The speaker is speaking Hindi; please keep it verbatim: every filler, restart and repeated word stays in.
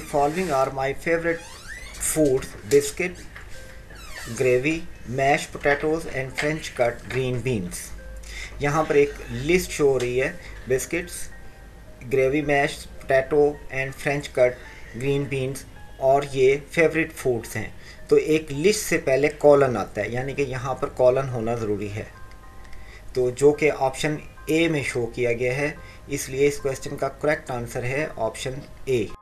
Following are my favourite foods, biscuit, gravy, mash potatoes and French cut green beans. यहाँ पर एक लिस्ट शो हो रही है, biscuits, gravy, mash potato and French cut green beans, और ये फेवरेट फूड्स हैं। तो एक लिस्ट से पहले कॉलन आता है, यानी कि यहाँ पर कॉलन होना ज़रूरी है, तो जो कि ऑप्शन ए में शो किया गया है, इसलिए इस क्वेश्चन का करेक्ट आंसर है ऑप्शन ए।